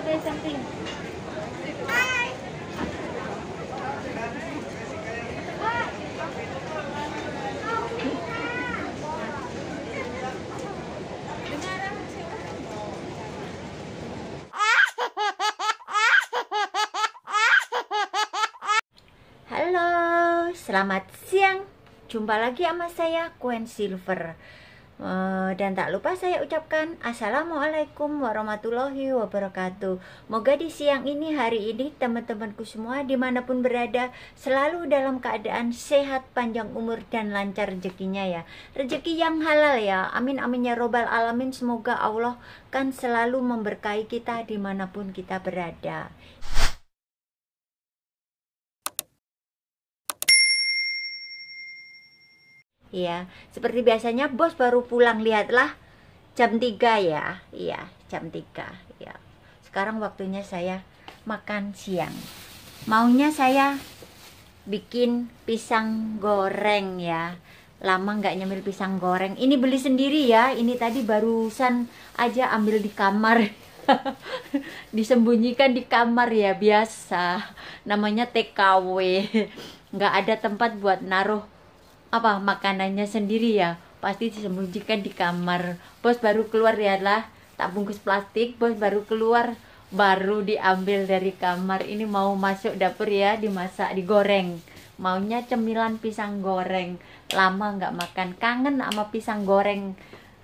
say something. Halo, selamat siang. Jumpa lagi sama saya, Queen Silver. Dan tak lupa saya ucapkan Assalamualaikum warahmatullahi wabarakatuh. Moga di siang ini, hari ini, teman-temanku semua dimanapun berada selalu dalam keadaan sehat, panjang umur, dan lancar rezekinya ya. Rezeki yang halal ya, amin amin ya robbal alamin. Semoga Allah kan selalu memberkahi kita dimanapun kita berada. Iya, seperti biasanya bos baru pulang, lihatlah jam 3 ya. Iya, jam 3 ya. Sekarang waktunya saya makan siang. Maunya saya bikin pisang goreng ya. Lama nggak nyemil pisang goreng. Ini beli sendiri ya. Ini tadi barusan aja ambil di kamar. Disembunyikan di kamar ya, biasa. Namanya TKW. Nggak ada tempat buat naruh makanannya sendiri ya, pasti disembunyikan di kamar. Bos baru keluar ya lah, tak bungkus plastik. Bos baru keluar, baru diambil dari kamar. Ini mau masuk dapur ya, dimasak, digoreng. Maunya cemilan pisang goreng. Lama nggak makan, kangen sama pisang goreng.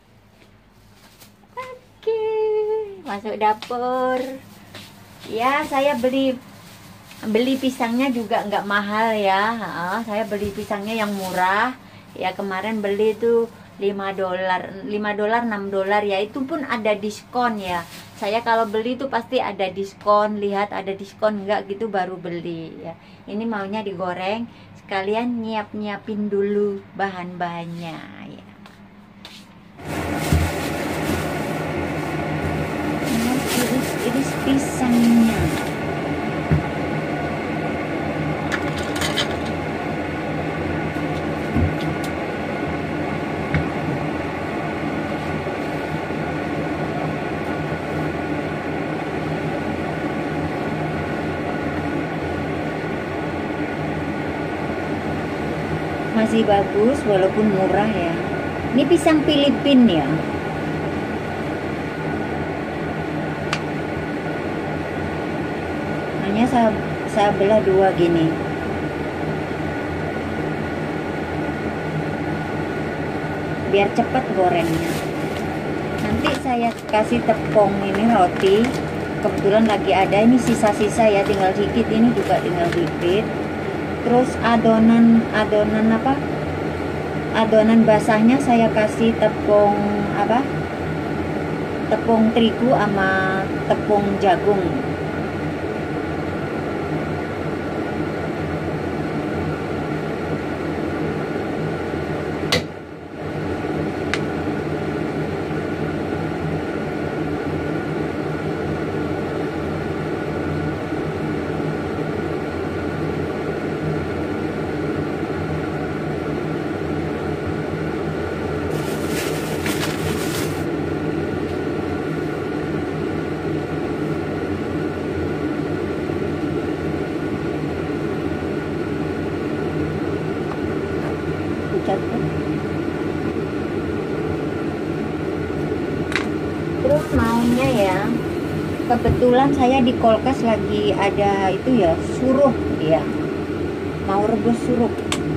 Oke, masuk dapur ya. Saya beli pisangnya juga nggak mahal ya. Saya beli pisangnya yang murah ya. Kemarin beli tuh $5 $6 ya. Itu pun ada diskon ya. Saya kalau beli tuh pasti ada diskon. Lihat ada diskon nggak gitu baru beli ya. Ini maunya digoreng, sekalian nyiapin dulu bahan-bahannya ya. Iris pisangnya. Masih bagus walaupun murah ya. Ini pisang Filipin ya. Hanya saya belah dua gini. Biar cepat gorengnya. Nanti saya kasih tepung ini roti. Kebetulan lagi ada ini sisa-sisa ya, tinggal dikit, ini juga tinggal dikit. Terus adonan basahnya saya kasih tepung tepung terigu sama tepung jagung. Terus maunya ya, kebetulan saya di kulkas lagi ada itu ya, suruh ya, mau rebus suruh.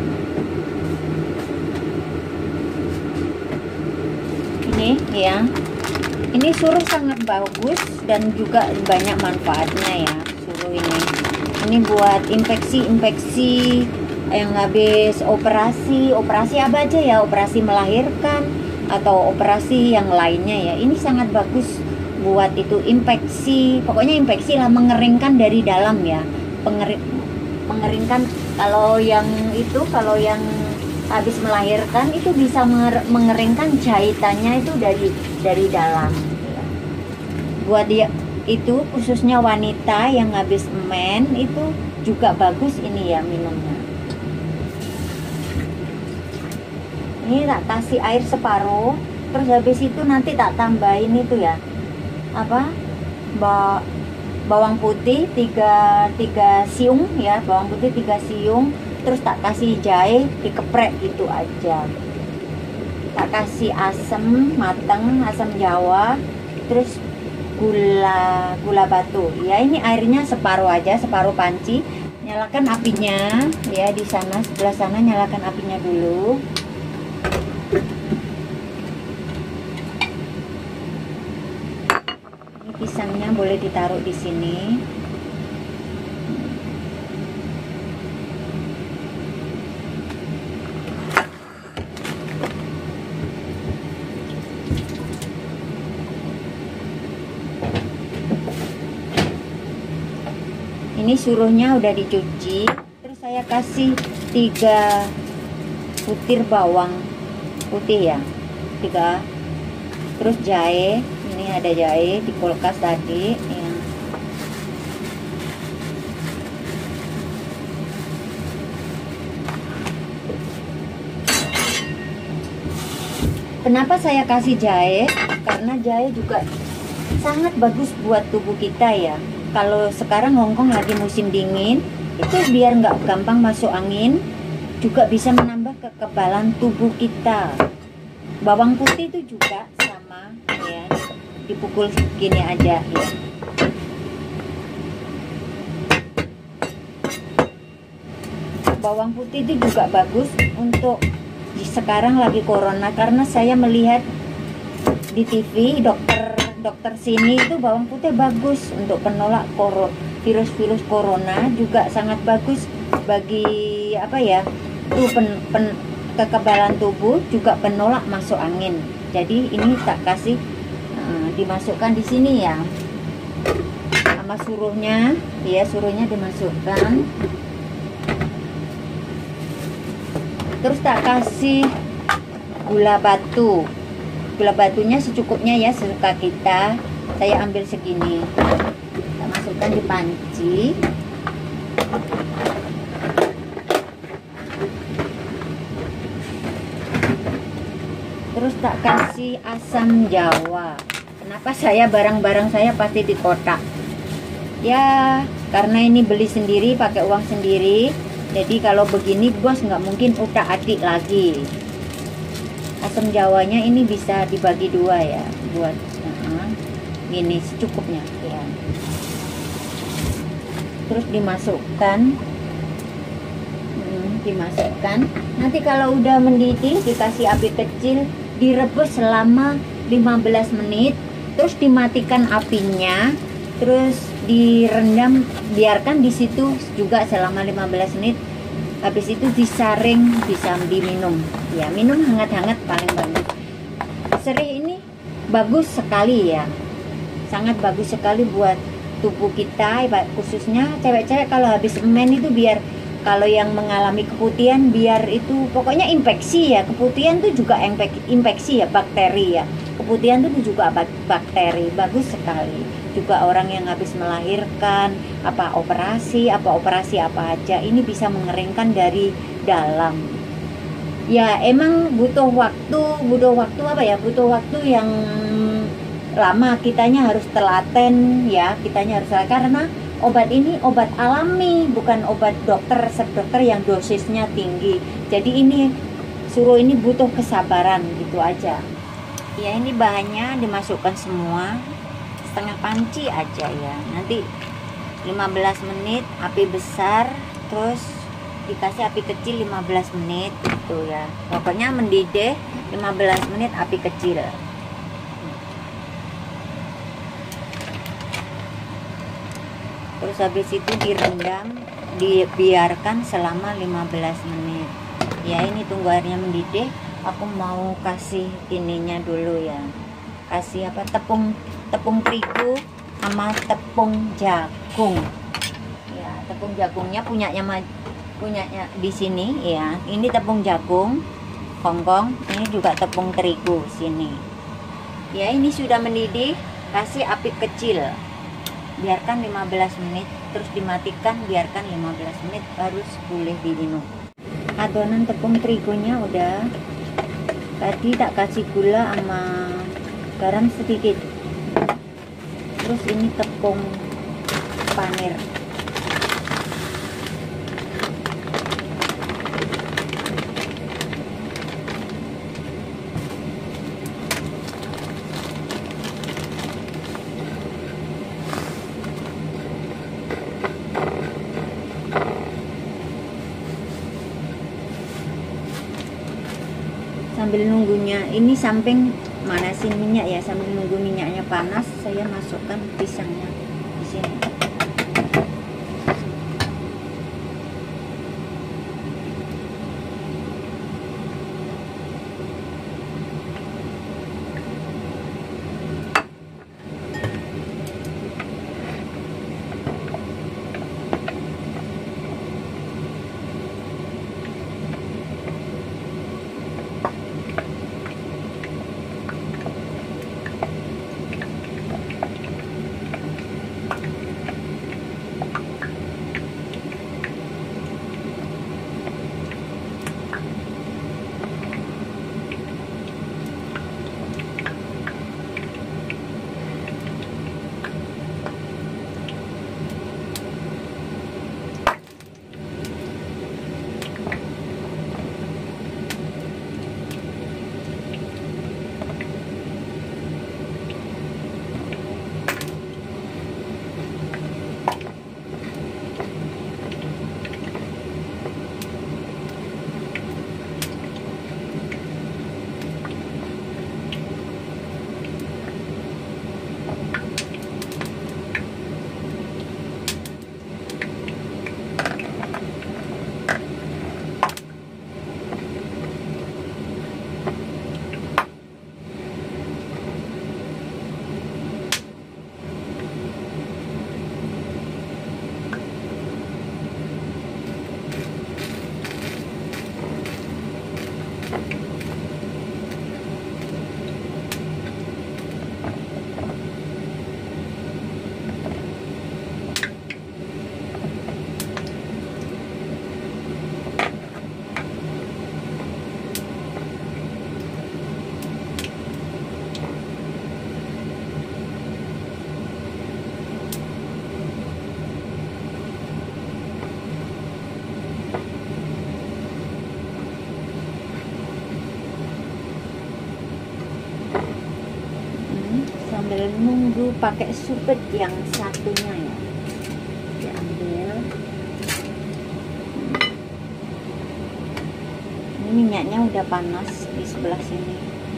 Ini ya, ini suruh sangat bagus dan juga banyak manfaatnya ya suruh ini. Ini buat infeksi yang habis operasi apa aja ya, operasi melahirkan atau operasi yang lainnya ya. Ini sangat bagus buat itu infeksi, pokoknya infeksi lah, mengeringkan dari dalam ya. Mengeringkan kalau yang habis melahirkan itu bisa mengeringkan jahitannya itu dari dalam ya. Buat dia itu khususnya wanita yang habis men itu juga bagus ini ya minumnya. Ini tak kasih air separuh, terus habis itu nanti tak tambahin itu ya bawang putih 3 siung ya, bawang putih 3 siung, terus tak kasih jahe, dikeprek gitu aja. Tak kasih asam mateng, asam jawa, terus gula batu ya. Ini airnya separuh aja, separuh panci. Nyalakan apinya ya, di sana sebelah sana nyalakan apinya dulu. Ini pisangnya boleh ditaruh di sini. Ini suruhnya udah dicuci, terus saya kasih 3 butir bawang putih ya, 3. Terus jahe, ini ada jahe di kulkas tadi ya. Kenapa saya kasih jahe? Karena jahe juga sangat bagus buat tubuh kita ya. Kalau sekarang Hongkong lagi musim dingin, itu biar nggak gampang masuk angin, juga bisa menambah kekebalan tubuh kita. Bawang putih itu juga sama ya, dipukul gini aja ya. Bawang putih itu juga bagus untuk sekarang lagi corona, karena saya melihat di TV dokter sini itu bawang putih bagus untuk penolak virus corona, juga sangat bagus bagi apa ya, kekebalan tubuh, juga penolak masuk angin. Jadi ini tak kasih dimasukkan di sini ya, sama suruhnya ya, suruhnya dimasukkan. Terus tak kasih gula batu. Gula batunya secukupnya ya, sesuka kita. Saya ambil segini, kita masukkan di panci. Terus tak kasih asam jawa. Kenapa saya barang-barang saya pasti di kotak ya, karena ini beli sendiri, pakai uang sendiri. Jadi kalau begini bos nggak mungkin utak-atik lagi. Asam jawanya ini bisa dibagi 2 ya, buat gini secukupnya ya. Terus dimasukkan, nanti kalau udah mendidih dikasih api kecil, direbus selama 15 menit, terus dimatikan apinya, terus direndam, biarkan di situ juga selama 15 menit. Habis itu disaring, bisa diminum ya, minum hangat-hangat paling bagus. Serih ini bagus sekali ya, sangat bagus sekali buat tubuh kita, khususnya cewek-cewek kalau habis men itu, biar kalau yang mengalami keputihan, biar itu pokoknya infeksi ya, keputihan itu juga infeksi ya, bakteri ya, keputihan itu juga bakteri, bagus sekali. Juga orang yang habis melahirkan, apa operasi apa aja, ini bisa mengeringkan dari dalam. Ya emang butuh waktu apa ya, butuh waktu yang lama, kitanya harus telaten ya, karena obat ini obat alami, bukan obat dokter yang dosisnya tinggi. Jadi ini suruh ini butuh kesabaran gitu aja. Ya ini bahannya dimasukkan semua, setengah panci aja ya. Nanti 15 menit api besar, terus dikasih api kecil 15 menit gitu ya. Pokoknya mendidih 15 menit api kecil. Terus habis itu direndam, dibiarkan selama 15 menit. Ya ini tunggu airnya mendidih. Aku mau kasih ininya dulu ya. Kasih apa, tepung terigu sama tepung jagung. Ya, tepung jagungnya punyanya di sini ya. Ini tepung jagung Hongkong, ini juga tepung terigu sini. Ya, ini sudah mendidih, kasih api kecil. Biarkan 15 menit, terus dimatikan, biarkan 15 menit, harus boleh diminum. Adonan tepung terigunya udah. Tadi tak kasih gula sama garam sedikit. Terus ini tepung panir. Sambil nunggunya, ini samping manasin minyak ya, sambil nunggu minyaknya panas, saya masukkan pisangnya di sini. Sambil nunggu pakai supet yang satunya ya, diambil. Ini minyaknya udah panas di sebelah sini.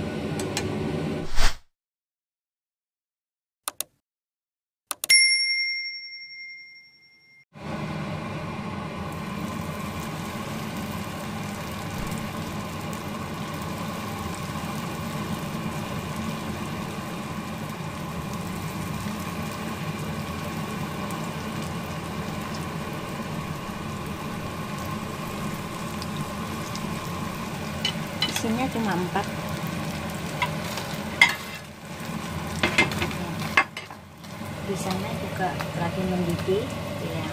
Isinya cuma 4. Pisangnya juga lagi mendidih ya.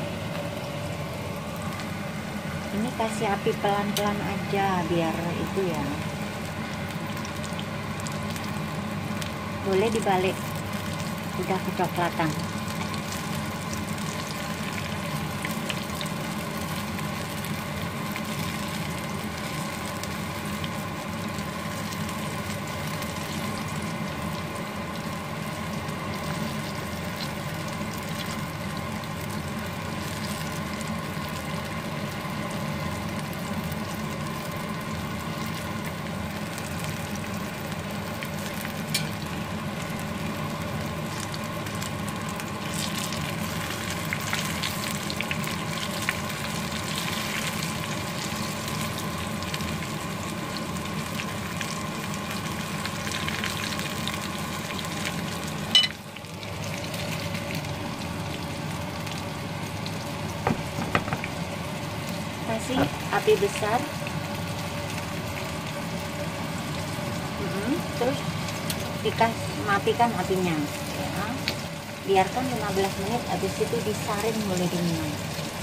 Ini kasih api pelan-pelan aja biar itu ya. Boleh dibalik, udah kecoklatan. Kasih api besar, terus matikan apinya ya. Biarkan 15 menit, habis itu disaring mulai diminum.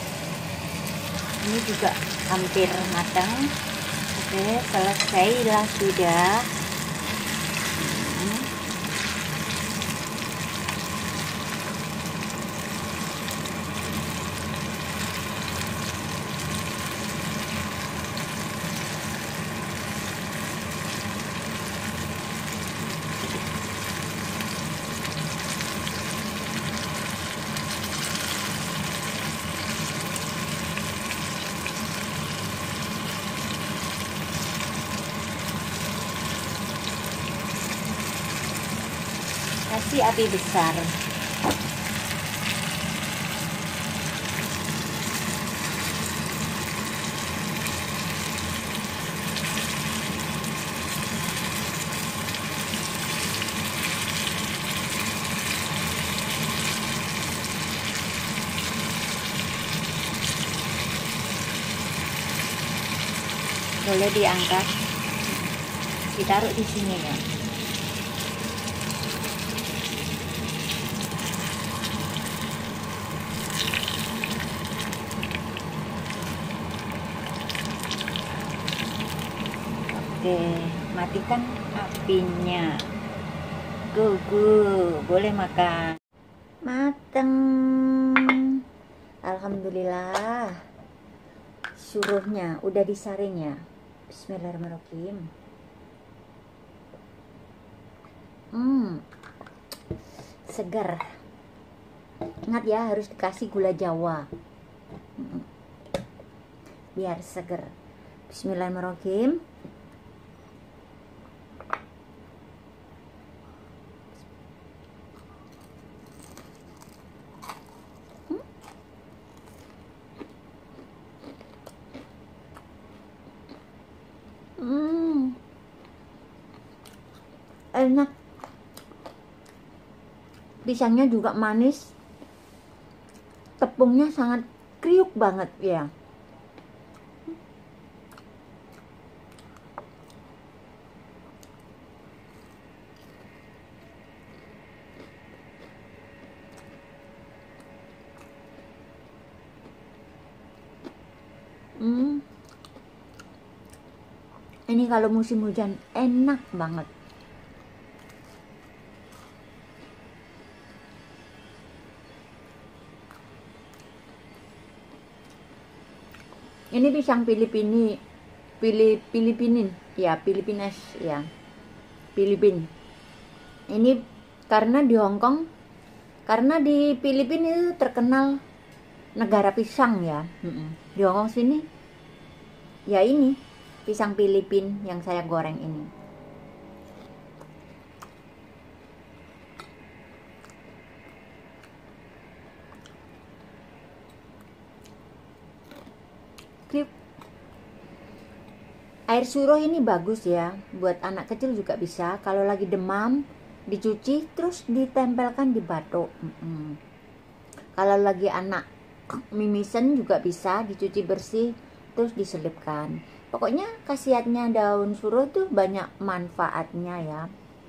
Ini juga hampir matang. Oke, selesailah sudah. kasih api besar. Boleh diangkat, ditaruh di sini ya. Oke, matikan apinya. Go, boleh makan. Mateng. Alhamdulillah. Suruhnya udah disaring ya. Bismillahirrahmanirrahim. Segar. Ingat ya, harus dikasih gula Jawa. Biar seger. Bismillahirrahmanirrahim. Enak. Pisangnya juga manis. Tepungnya sangat kriuk banget ya. Ini kalau musim hujan enak banget. Ini pisang Filipinin ya, Filipinas ya, Filipin. Ini karena di Hongkong, karena di Filipina itu terkenal negara pisang ya. Di Hongkong sini ya ini pisang Filipin yang saya goreng ini. Air suruh ini bagus ya, buat anak kecil juga bisa. Kalau lagi demam, dicuci terus ditempelkan di batuk. Kalau lagi anak mimisen juga bisa dicuci bersih terus diselipkan. Pokoknya khasiatnya daun suruh tuh banyak manfaatnya ya.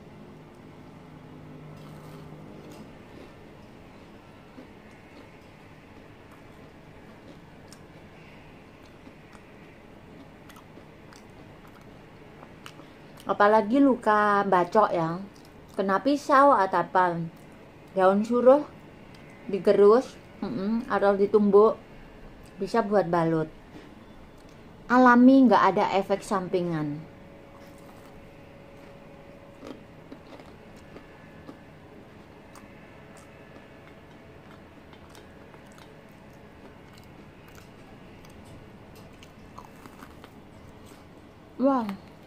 Apalagi luka bacok ya, kena pisau atau apa, daun suruh digerus atau ditumbuk bisa buat balut. Alami, nggak ada efek sampingan. Wah,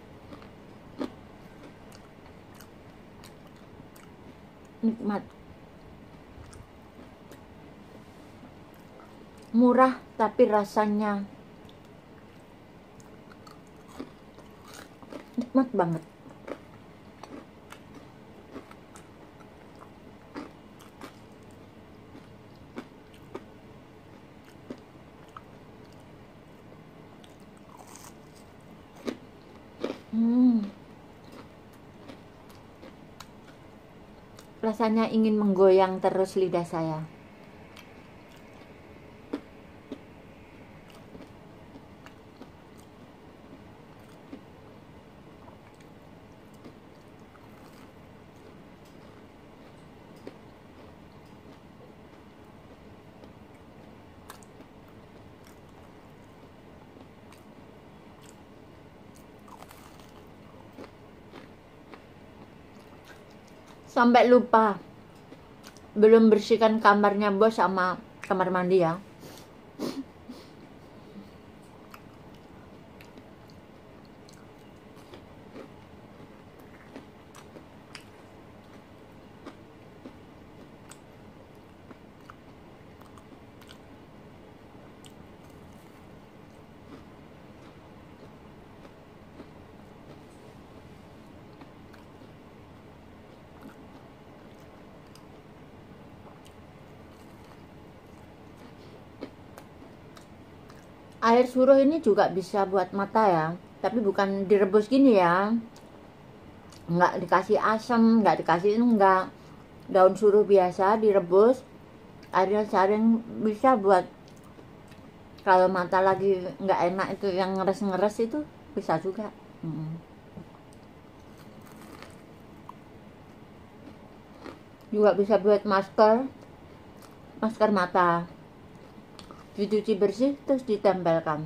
nikmat, murah tapi rasanya nikmat banget. Rasanya ingin menggoyang terus lidah saya. Sampai lupa belum bersihkan kamarnya bos sama kamar mandi ya. air suruh ini juga bisa buat mata ya, tapi bukan direbus gini ya, nggak dikasih asam, nggak dikasih, enggak, daun suruh biasa direbus, airnya saring, bisa buat kalau mata lagi nggak enak itu, yang ngeres-ngeres itu bisa juga. Juga bisa buat masker mata, dicuci bersih terus ditempelkan.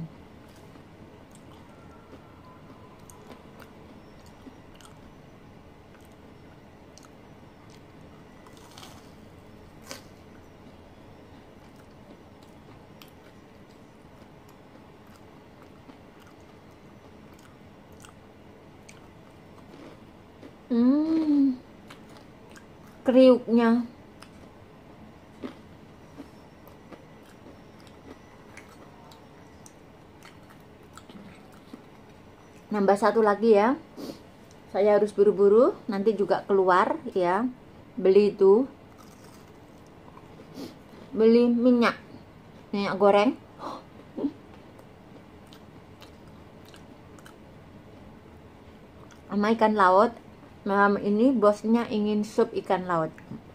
Kriuknya nambah satu lagi ya, saya harus buru-buru nanti juga keluar ya, beli minyak goreng sama ikan laut. Malam ini bosnya ingin sup ikan laut.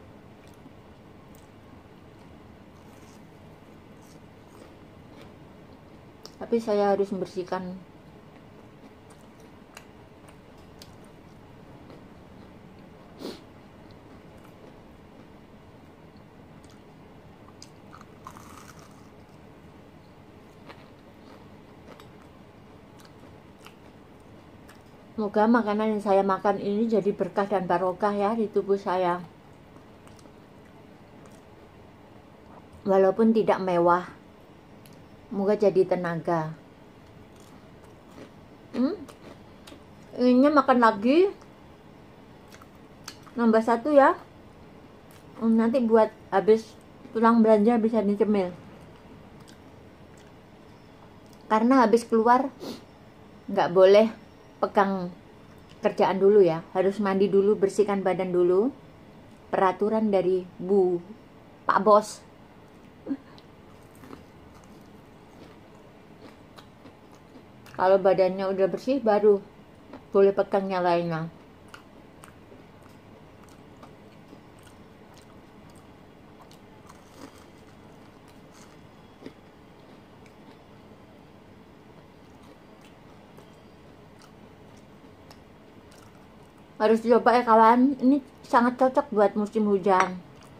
Tapi saya harus membersihkan. Semoga makanan yang saya makan ini jadi berkah dan barokah ya di tubuh saya. Walaupun tidak mewah, semoga jadi tenaga. Inginnya makan lagi, nambah satu ya. Nanti buat habis pulang belanja bisa dicemil. Karena habis keluar nggak boleh pegang kerjaan dulu ya, harus mandi dulu, bersihkan badan dulu, peraturan dari Pak Bos. Kalau badannya udah bersih baru boleh pegang yang lainnya. Harus coba ya kawan, ini sangat cocok buat musim hujan.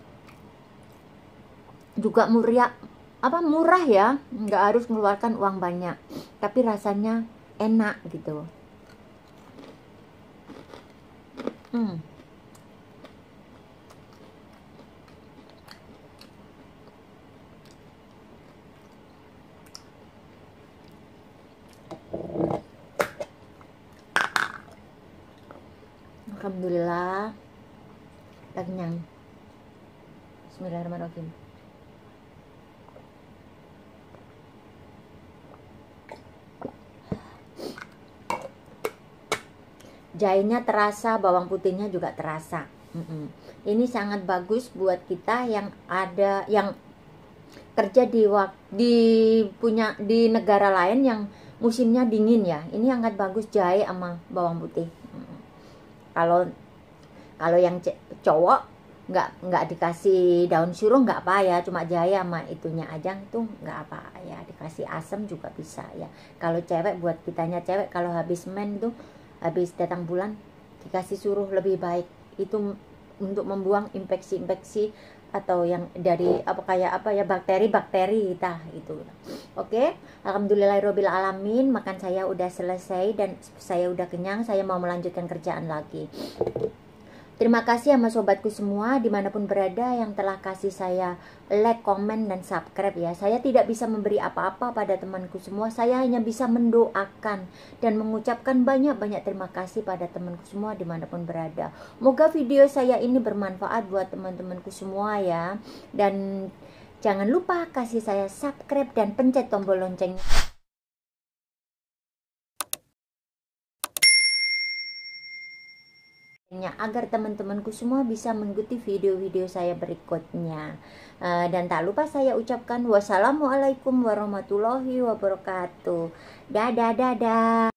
Juga murah ya, nggak harus mengeluarkan uang banyak, tapi rasanya enak gitu. Alhamdulillah, kenyang. Bismillahirrahmanirrahim. Jahenya terasa, bawang putihnya juga terasa. Ini sangat bagus buat kita yang kerja di negara lain yang musimnya dingin ya. Ini sangat bagus jahe sama bawang putih. Kalau yang cowok nggak dikasih daun suruh nggak apa ya, cuma jahe sama itunya aja tuh nggak apa ya, dikasih asam juga bisa ya. Kalau cewek, buat kitanya cewek, kalau habis habis datang bulan dikasih suruh lebih baik, itu untuk membuang infeksi atau yang dari bakteri kita itu. Oke, alhamdulillahirobbil alamin, makan saya udah selesai dan saya udah kenyang. Saya mau melanjutkan kerjaan lagi. Terima kasih sama sobatku semua dimanapun berada yang telah kasih saya like, komen, dan subscribe ya. Saya tidak bisa memberi apa-apa pada temanku semua. Saya hanya bisa mendoakan dan mengucapkan banyak-banyak terima kasih pada temanku semua dimanapun berada. Moga video saya ini bermanfaat buat teman-temanku semua ya. Dan jangan lupa kasih saya subscribe dan pencet tombol loncengnya. agar teman-temanku semua bisa mengikuti video-video saya berikutnya. Dan tak lupa saya ucapkan wassalamualaikum warahmatullahi wabarakatuh. Dadah dadah.